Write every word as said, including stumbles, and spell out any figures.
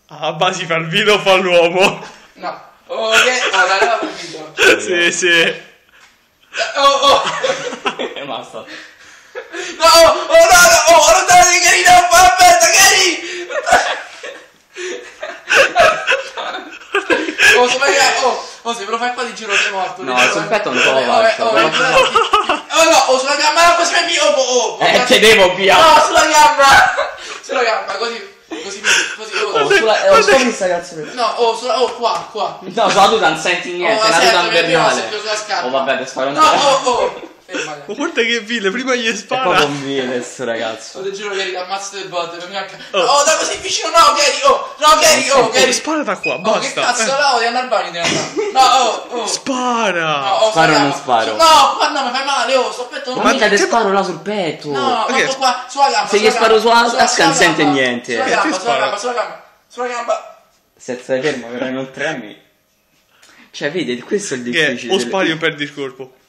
Ah, Basi fa il video o fa l'uomo? No. Oh, che... Oh, dai, l'ho capito. Sì, sì. Oh, oh. E basta. No, oh, oh, no, no, oh, non dare Gary, no, aspetta, Gary! Oh, se vai, oh, oh, se me lo fai qua di giro sei morto. No, sul petto non te lo Oh, faccio. oh, oh, oh, no, oh, sulla gamba, poi si vai via, oh, oh, oh. Eh, te devo via. No, sulla gamba. Sulla gamba, così, così, così, oh. Oh, sulla... Oh, scopri sta cazzo. No, oh, sulla, oh, qua, qua. No, sulla tuta non senti niente, Oh, è una senti, tuta mi è invernale. preso sulla scarpa. Oh, vabbè, te sparo un No, oh, oh. Fermati. Ma guarda che vile, prima gli È spara. proprio un vile sto ragazzo. Oh, ti giuro, Gary, ammazzo le botte, non mi acca... Oh, da così vicino, no, Gary, oh, no, Gary, oh, Gary. Spara da qua, Oh, basta. che cazzo, Eh. là, devi andare al bagno, devi andare. No, oh, oh. Spara. No, oh, Sparo o sulla non gamba. sparo? No, qua no, mi fai male, oh, sto aspetta, Ma non mica mi... te sparo là sul petto. No, Perché? guarda qua, sulla gamba. Se gli sulla sparo gamba, sulla tasca non sente gamba, niente. Sulla Eh, gamba, ti sulla spara. gamba, sulla gamba, sulla gamba. Se stai fermo, però non tremi. Cioè, vedi, questo è il Che è? difficile. O delle- spari o perdi il corpo.